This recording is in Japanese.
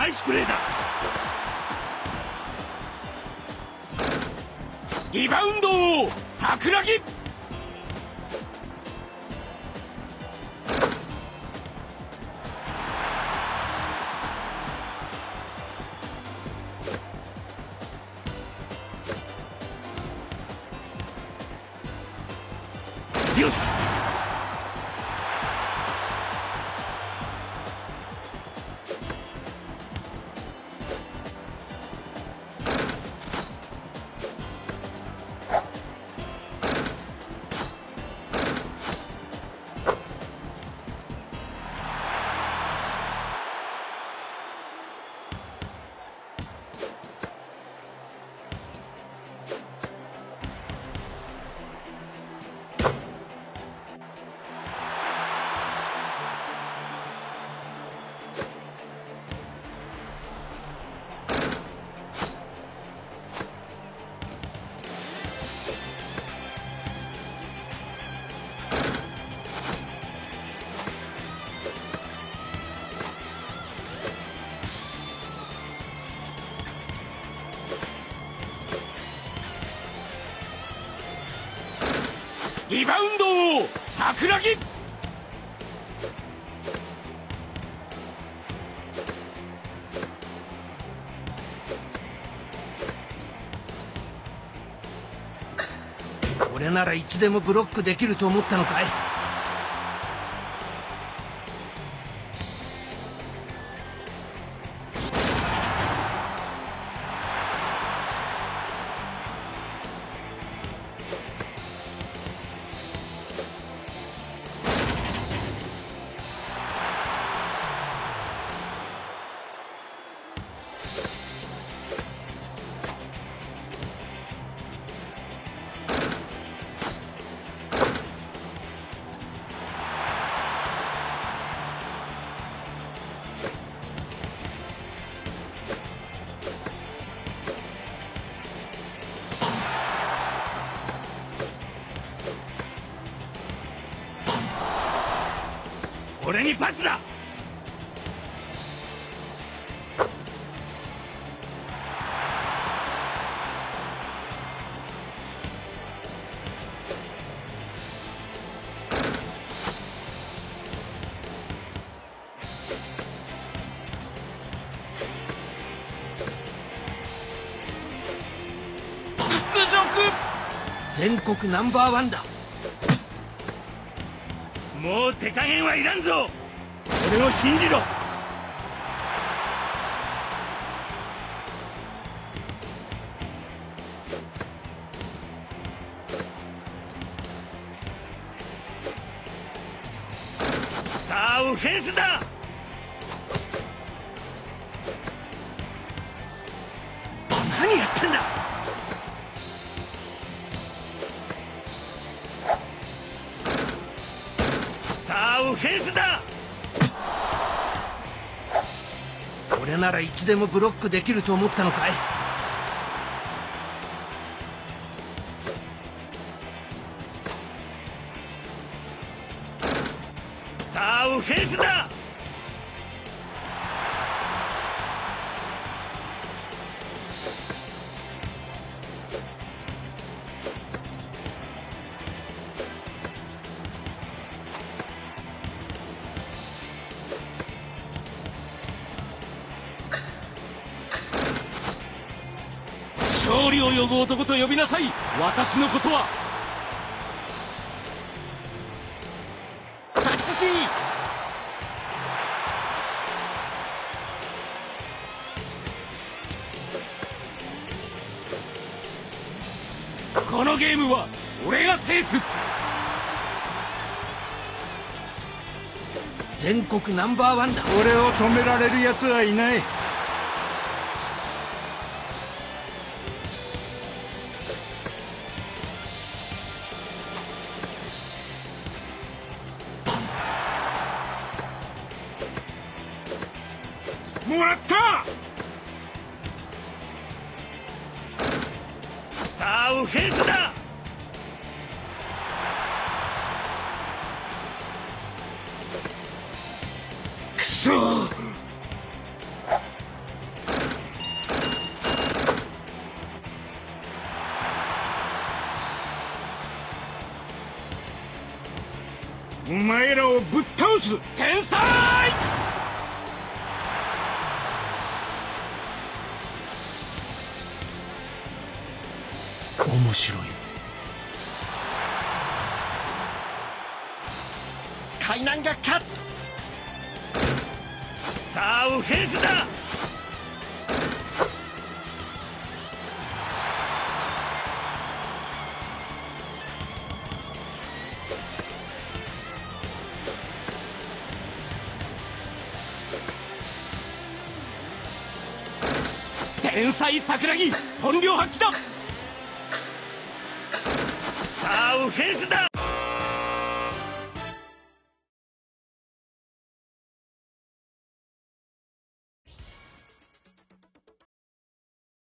ナイスプレーだ。リバウンド桜木。よし。リバウンド桜木。 俺ならいつでもブロックできると思ったのかい。 俺にパスだ。屈辱。 全国ナンバーワンだ。 もう手加減はいらんぞ。俺を信じろ。さあオフェンスだ。 何やってんだ。 さあオフェンスだ。 俺ならいつでもブロックできると思ったのかい。 さあオフェンスだ。勝利を呼ぶ男と呼びなさい。私のことはタッチシー。このゲームは俺が制す。 全国ナンバーワンだ。 俺を止められる奴はいない。もらった。 さあオフェンスだ。 くそ。 お前らをぶっ倒す。 天才。 面白い。 海南が勝つ。さあオフェンスだ。天才桜木本領発揮だ。さあオフェンスだ。